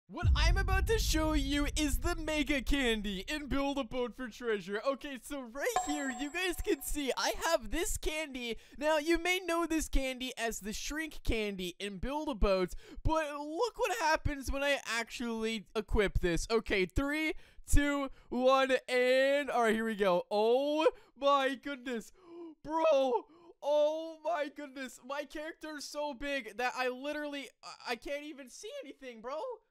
What I'm about to show you is the mega candy in Build a Boat for Treasure. Okay, so right here, you guys can see I have this candy. Now, you may know this candy as the shrink candy in Build a Boat, but look what happens when I actually equip this. Okay, 3, 2, 1, and alright, here we go. Oh my goodness, bro. Oh my goodness, my character is so big that I can't even see anything, bro.